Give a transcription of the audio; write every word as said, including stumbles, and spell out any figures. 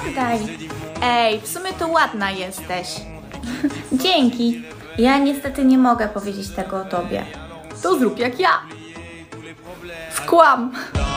oddaj. Ej, w sumie to ładna jesteś. Dzięki. Ja niestety nie mogę powiedzieć tego o tobie. To zrób jak ja. Skłam.